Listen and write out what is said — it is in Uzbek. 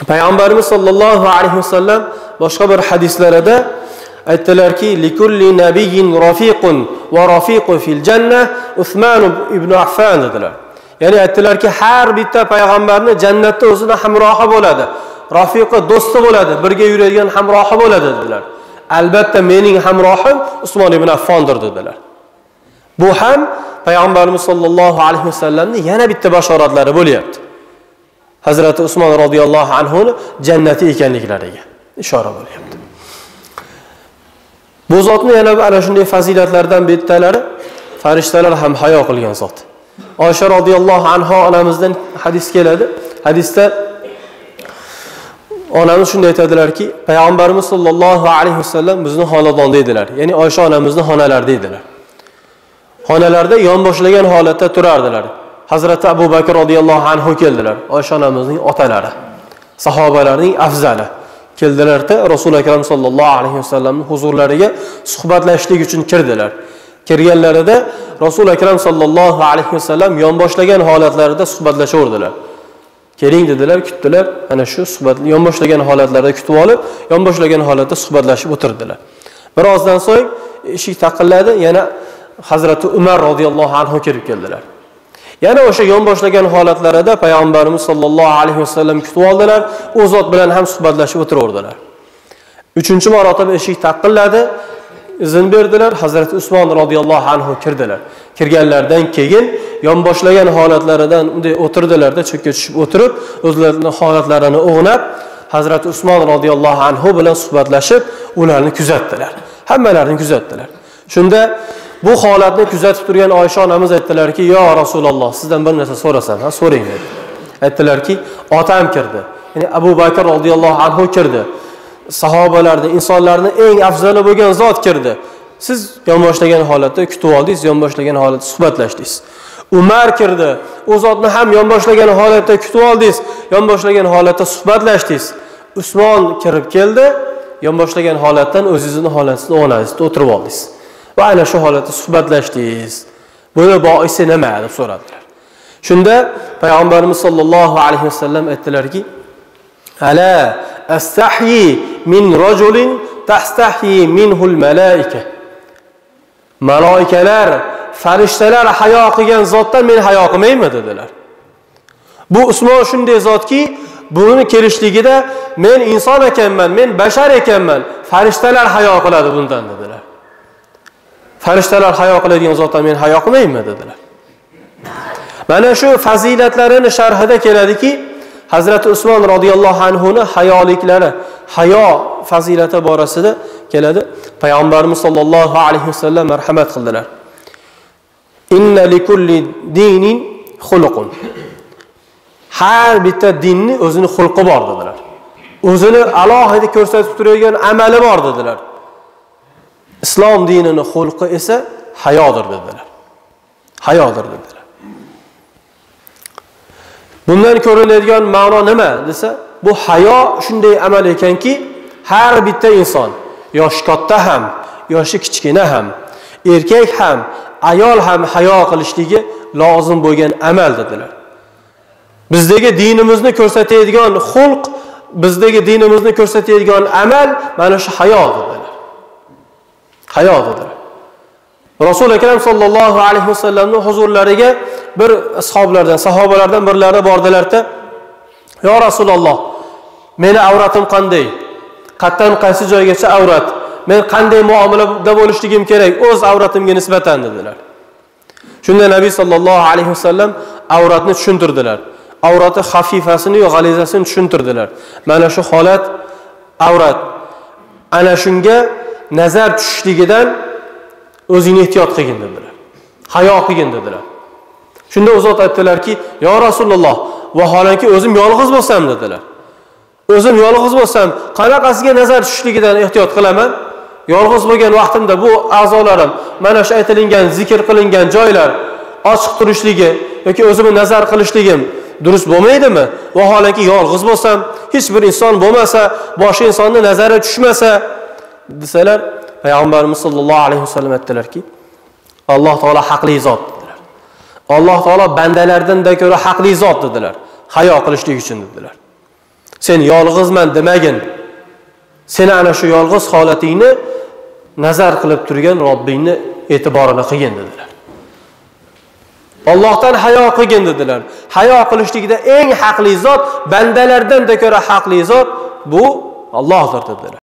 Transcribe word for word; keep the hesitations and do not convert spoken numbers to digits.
Payg'ambarimiz sollallohu alayhi vasallam boshqa bir hadislarida aytdilarki, likulli nabiyyin rafiqun va rafiqu fil jannah Usmon ibn Affan dedilar. Ya'ni aytdilarki, har bitta payg'ambarning jannatda o'zida hamrohi bo'ladi, rafiqi do'sti bo'ladi, birga yuradigan hamrohi bo'ladi dedilar. Albatta mening hamrohim Usmon ibn Affondir dedilar. Bu ham payg'ambarimiz sollallohu alayhi vasallamning yana bitta bashoratlari bo'lyapti. Hazrati Usmon radhiyallohu anhu jannati ekanliklariga ishora bo'lyapti. Bu zotning yana ana shunday fazilatlardan bittalari farishtalar ham hayo qilgan zot. Oysha radhiyallohu anha onamizdan hadis keladi. Hadisda onamiz shunday aytadilarki, payg'ambarimiz sollallohu alayhi vasallam bizni xonadonda edilar. Ya'ni Oysha onamizning xonalarida edilar. Xonalarda yonboshlagan holatda turardilar. Hazrati Abu Bakr radhiyallohu anhu keldilar. Oysha onamizning otalari, sahobalarning afzali keldilar-da, Rasul akram sollallohu alayhi vasallamning huzurlariga suhbatlashishlik uchun kirdilar. Kirganlarida Rasul akram sollallohu alayhi vasallam yonboshlagan holatlarida suhbatlashaverdilar. Keling dedilar, kutdilar. Ana shu suhbat yonboshlagan holatlarda kutib olib, yonboshlagan holatda suhbatlashib o'tirdilar. Birozdan so'ng eshik taqilladi, yana Hazrati Umar radhiyallohu anhu kirib keldilar. Yana o'sha yonboshlagan holatlarida payg'ambarimiz sollallohu alayhi vasallam kutib oldilar, u zot bilan ham suhbatlashib o'tiraverdilar. Uchinchi marotaba eshik taqilladi, izn berdilar, Hazrati Usmon radhiyallohu anhu kirdilar. Kirganlardan keyin yonboshlagan holatlaridan unday o'tirdilarda, cho'kka tushib o'tirib, o'zlarining holatlarini o'g'nab, Hazrati Usmon radhiyallohu anhu bilan suhbatlashib, ularni kuzatdilar. Hammalarini kuzatdilar. Shunda bu holatni kuzatib turgan Oysha onamiz aytdilarki, "Yo Rasululloh, sizdan bir narsa so'rasam, ha, so'rang." dedi. Aytdilarki, "Otam kirdi. Ya'ni Abu Bakr radhiyallohu anhu kirdi. Sahobalarning, insonlarning eng afzali bo'lgan zot kirdi. Siz yonboshlagan holatda kutib oldingiz, yonboshlagan holatda suhbatlashdingiz. Umar kirdi. U zotni ham yonboshlagan holatda kutib oldingiz, yonboshlagan holatda suhbatlashdingiz. Usmon kirib keldi, yonboshlagan holatdan o'zingizning holatingizda o'rningizda o'tirib oldingiz. Va ana shu holatda suhbatlashdingiz. Buni boisi nima deb so'radilar. Shunda payg'ambarimiz sollallohu alayhi vasallam aytdilarki, "Ala astahyi min rajulin tastahyi minhul malaika." Malaikalar, farishtalar hayo qilgan zotdan men hayo qilmayman dedilar. Bu Usmon shunday zotki, buni kelishligida men inson ekanman, men bashar ekanman, farishtalar hayo qiladi bundan dedilar. Farishtalar hayo qiladigan zotdan men hayo qilmayman dedilar. Mana shu fazilatlarini sharhida keladiki, Hazrati Usmon radhiyallohu anhu ning hayoliklari, hayo fazilati borasida keladi. Payg'ambarimiz sollallohu alayhi vasallam marhamat qildilar. Inna likulli dinin xuluqun. Har bitta dinning o'zining xulqi bor dedilar. O'zini alohida ko'rsatib turadigan amali bor dedilar. Islom dinining xulqi esa hayodir dedilar. Hayodir dedilar. Bundan ko'rinadigan ma'no nima desa, bu hayo shunday amal ekanki, har bitta inson, yoshi katta ham, yoshi kichkina ham, erkak ham, ayol ham hayo qilishligi lozim bo'lgan amal dedilar. Bizdagi dinimizni ko'rsatadigan xulq, bizdagi dinimizni ko'rsatadigan amal mana shu hayo dedilar. Hayo dedilar. Rasul akram sollallohu alayhi vasallamning huzurlariga bir ashoblardan, sahobalardan birlari bordilar-da, "Yo Rasululloh, meni avratim qanday? Qatdan qaysi joygacha avrat? Men qanday muomalada bo'lishligim kerak o'z avratimga nisbatan?" dedilar. Shunda Nabiy sollallohu alayhi vasallam avratni tushuntirdilar. Avrati xafifasini yo g'alizasini tushuntirdilar. Mana shu holat avrat. Ana shunga nazar tushishligidan o'zingni ehtiyot qilgin dedilar. Hayo qilgin dedilar. Shunda u zot aytdilarki, "Yo Rasululloh, vaholanki o'zim yolg'iz bo'lsam" dedilar. "O'zim yolg'iz bo'lsam, qanaqasiga nazar tushishligidan ehtiyot qilaman? Yolg'iz bo'lgan vaqtimda bu a'zolarim, mana shu aytilingan, zikr qilingan joylar ochiq turishligi yoki o'zimni nazar qilishligim durust bo'lmaydimi? Vaholanki yolg'iz bo'lsam, hech bir inson bo'lmasa, boshqa insonning nazari tushmasa" desalar, payg'ambarimiz sollallohu alayhi vasallam aytdilarki, "Alloh taolo haqli zot" dedilar. "Alloh taolo bandalardan da ko'ra haqli zot" dedilar. "Hayo qilishlik uchun" dedilar. sen yolg'izman demagin. Seni ana shu yolg'iz holatingni nazar qilib turgan Robbingni e'tiborini qilgin dedilar. Allohdan hayo qilgin dedilar. Hayo qilishlikda eng haqli zot, bandalardan da ko'ra haqli zot bu Allohdir dedilar.